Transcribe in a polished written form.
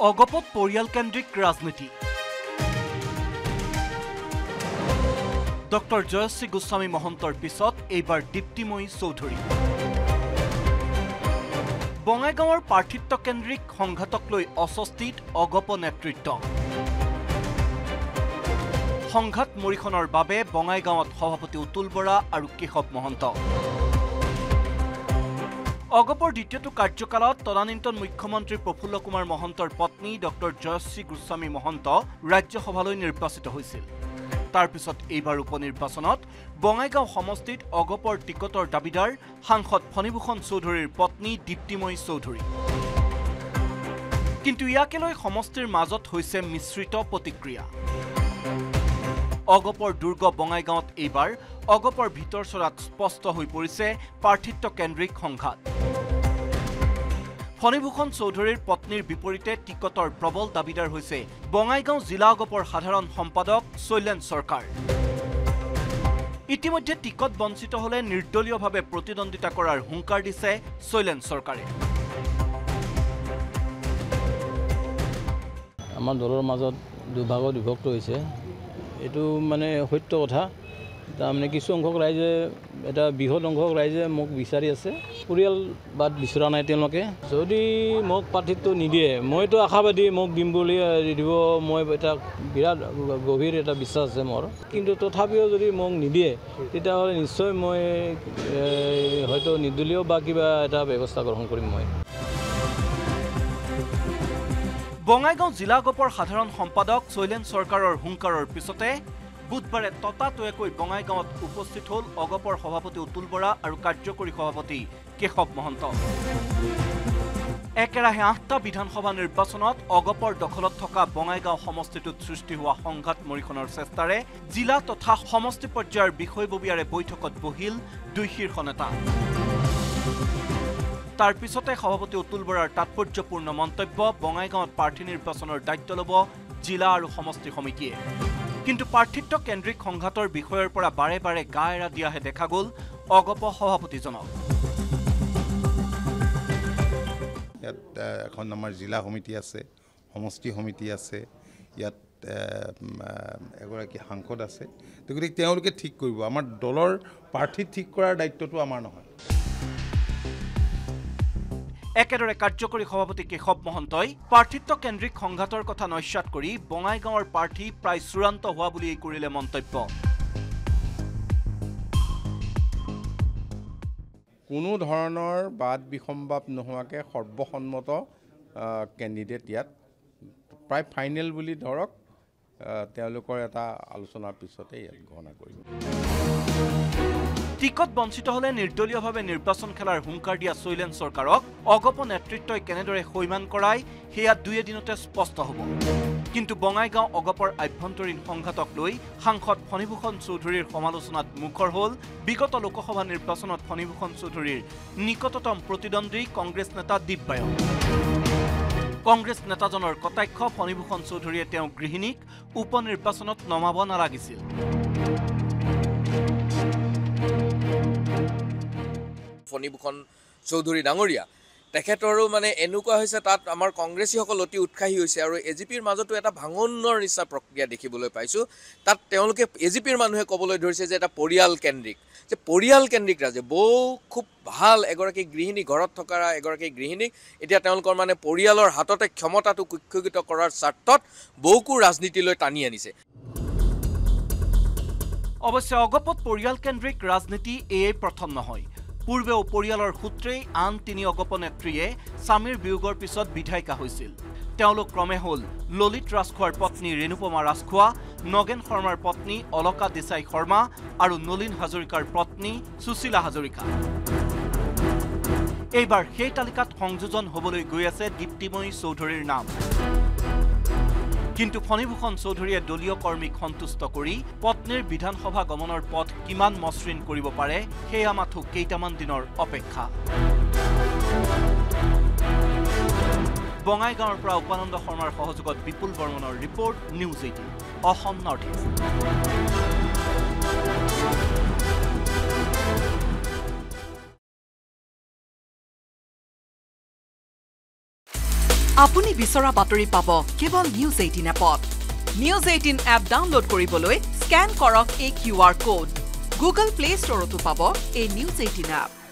অগপত পৰিয়ালকেন্দ্ৰিক ৰাজনীতি ডক্টৰ জয়শ্ৰী গোস্বামী মহন্তৰ পিছত এইবাৰ দীপ্তিময়ী চৌধুৰী বঙাইগাঁৱৰ পাৰ্থিত্বকেন্দ্ৰিক সংঘাতক লৈ অস্বস্তিত অগপ নেতৃত্ব সংঘাত মৰিখনৰ বাবে বঙাইগাঁৱত সভাপতি উতুল বৰা আৰু কেশৱ মহন্ত অগপৰ দ্বিতীয়টো কাৰ্যকালত তদানীন্তন মুখ্যমন্ত্ৰী প্ৰফুল্ল কুমাৰ মহন্তৰ পত্নী ডক্টৰ জয়শ্ৰী গোস্বামী মহন্ত ৰাজ্যসভালৈ নিৰ্বাচিত হৈছিল তাৰ পিছত এইবাৰ উপনিৰ্বাচনত বঙাইগাঁও সমষ্টিত অগপৰ টিকটৰ দাবিদাৰ সাংসদ ফণীভূষণ চৌধুৰীৰ পত্নী দীপ্তিময়ী চৌধুৰী কিন্তু ইয়াকে লৈ সমষ্টিৰ মাজত হৈছে মিশ্ৰিত প্ৰতিক্ৰিয়া অগপৰ দুৰ্গ বঙাইগাঁৱত এইবাৰ অগপৰ ভিতৰ চৰাত স্পষ্ট হৈ পৰিছে পাৰ্থিত্বকেন্দ্ৰিক সংঘাত ফণীভূষণ চৌধুৰীৰ পত্নীৰ বিপৰীতে টিকটৰ প্ৰবল দাবিদাৰ হৈছে বঙাইগাঁও জিলা অগপৰ সাধাৰণ সম্পাদক শৈলেন চৰকাৰ ইতিমধ্যে টিকট বঞ্চিত হলে নিৰ্দলীয়ভাৱে প্ৰতিদ্বন্দ্বিতা কৰাৰ হুংকাৰ দিছে শৈলেন চৰকাৰে আমাৰ দলৰ মাজত দুভাগত বিভক্ত হৈছে এটো মানে সত্য কথা তাৰমানে কিছু অংশক ৰাইজে এটা বৃহৎ অংশক ৰাইজে মোক বিচাৰি আছে পৰিয়ালবাদ বিচৰা নাই তেওঁলোকে যদি মোক প্ৰাৰ্থিত্ব নিদিয়ে মইতো আশাবাদী মোক দিম বুলি দিব মই এটা বিৰাট গভীৰ এটা বিশ্বাস আছে মোৰ কিন্তু তথাপিও যদি মোক নিদিয়ে তেতিয়াহ'লে নিশ্চয় মই হয়তো নিৰ্দলীয় বা কিবা এটা ব্যৱস্থা গ্ৰহণ কৰিম মই বঙাইগাঁও জিলা অগপৰ সাধাৰণ সম্পাদক শৈলেন চৰকাৰৰ হুংকাৰৰ পিছতে বুধবাৰে ততাতৈয়াকৈ বঙাইগাঁৱত উপস্থিত হ'ল অগপৰ সভাপতি উতুল বৰা আৰু কাৰ্যকৰী সভাপতি কেশৱ মহন্ত একেৰাহে 8টা বিধানসভা নিৰ্বাচনত অগপৰ দখলত থকা বঙাইগাঁও সমষ্টিটোত সৃষ্টি হোৱা সংঘাত মৰিখনৰ চেষ্টাৰে জিলা তথা সমষ্টি পৰ্যায়ৰ বিষয়ববীয়াৰে বৈঠকত বহিল দুই শীৰ্ষ নেতা তাৰ পিছতে সভাপতি উতুল বৰাৰ তাৎপৰ্যপূৰ্ণ মন্তব্য বঙাইগাঁৱত প্ৰাৰ্থী নিৰ্বাচনৰ দায়িত্ব ল'ব জিলা আৰু সমষ্টি সমিতিয়ে কিন্তু পাৰ্থিত্বকেন্দ্ৰিক সংঘাতৰ বিষয়ৰ পৰা বাৰে বাৰে গা এৰা দিয়াহে দেখা গ'ল অগপ সভাপতিজনক ইয়াত এখন আমাৰ জিলা সমিতি আছে সমষ্টি সমিতি আছে ইয়াত এগৰাকী সাংসদ আছে গতিকে তেওঁলোকে ঠিক কৰিব আমাৰ দলৰ প্ৰাৰ্থী ঠিক কৰাৰ দায়িত্বটো আমাৰ নহয় একেদৰে কাৰ্যকৰী সভাপতি কেশৱ মহন্তই পাৰ্থিত্বকেন্দ্ৰিক সংঘাতৰ কথা নস্যাৎ কৰি বঙাইগাঁৱৰ প্ৰাৰ্থী প্ৰায় চূড়ান্ত হোৱা বুলি কৰিলে মন্তব্য কোনো ধৰণৰ বাদ বিসম্বাদ নোহোৱাকৈ সৰ্বসন্মত কেণ্ডিডেট ইয়াত প্ৰায় ফাইনেল বুলি ধৰক তেওঁলোকৰ এটা আলোচনাৰ পিছতে ইয়াত ঘোষণা কৰিব টিকট বঞ্চিত হলে নিৰ্দলীয়ভাৱে নিৰ্বাচন খেলাৰ হুংকাৰ দিয়া শৈলেন চৰকাৰক অগপ নেতৃত্বই কেনেদৰে হৈমান কৰাই সেয়া দুই এদিনতে স্পষ্ট হ'ব কিন্তু বঙাইগাঁও অগপৰ আভ্যন্তৰীণ সংঘাতক লৈ সাংসদ ফণীভূষণ চৌধুৰীৰ সমালোচনাত মুখৰ হ'ল বিগত লোকসভা নিৰ্বাচনত ফণীভূষণ চৌধুৰীৰ নিকটতম প্ৰতিদ্বন্দ্বী কংগ্ৰেছ নেতা দিব্যায়ন কংগ্ৰেছ নেতাজনৰ কটাক্ষ ফণীভূষণ চৌধুৰীয়ে তেওঁ গৃহিণীক উপনিৰ্বাচনত নমাব নালাগিছিল ফণীভূষণ চৌধুৰী ডাঙৰীয়া তেখেতৰো মানে এনেকুৱা হৈছে তাত আমাৰ কংগ্ৰেছীসকল অতি উৎসাহী হৈছে আৰু এজিপিৰ মাজতো এটা ভাঙনৰ নিচিনা প্ৰক্ৰিয়া দেখিবলৈ পাইছোঁ তাত তেওঁলোকে এজিপিৰ মানুহে ক'বলৈ ধৰিছে যে এটা পৰিয়ালকেন্দ্ৰিক ৰাজে বহু খুব ভাল এগৰাকী গৃহিণী ঘৰত থকা এগৰাকী গৃহিণীক এতিয়া তেওঁলোকৰ মানে পৰিয়ালৰ হাততে ক্ষমতাটো কুক্ষিগত কৰাৰ স্বাৰ্থত বহুকো ৰাজনীতিলৈ টানি আনিছে অৱশ্যে অগপত পৰিয়ালকেন্দ্ৰিক ৰাজনীতি এয়ে প্ৰথম নহয় পূৰ্বেও পৰিয়ালৰ সূত্ৰেই আন তিনি অগপ নেত্ৰীয়ে স্বামীৰ বিয়োগৰ পিছত বিধায়িকা হৈছিল তেওঁলোক ক্ৰমে হ'ল ললিত ৰাজখোৱাৰ পত্নী ৰেণুপমা ৰাজখোৱা নগেন শৰ্মাৰ পত্নী অলকা দেশাই শৰ্মা আৰু নলিন হাজৰিকাৰ পত্নী সুশীলা হাজৰিকা এইবাৰ সেই তালিকাত সংযোজন হ'বলৈ গৈ আছে দীপ্তিময়ী চৌধুৰীৰ নাম কিন্তু ফণীভূষণ চৌধুৰীয়ে দলীয় কৰ্মীক সন্তুষ্ট কৰি পত্নীৰ বিধানসভা গমনৰ পথ কিমান মসৃণ কৰিব পাৰে সেয়া মাথো কেইটামান দিনৰ অপেক্ষা বঙাইগাঁৱৰ পৰা উপানন্দ শৰ্মাৰ সহযোগত বিপুল বৰ্মনৰ report news 18 Assam north east আপুনি বিচৰা বাতৰি পাব কেৱল News 18 এপত News 18 এপ ডাউনলোড কৰিবলৈ স্ক্যান কৰক এই QR code Google Play Store তো পাব এই News 18 এপ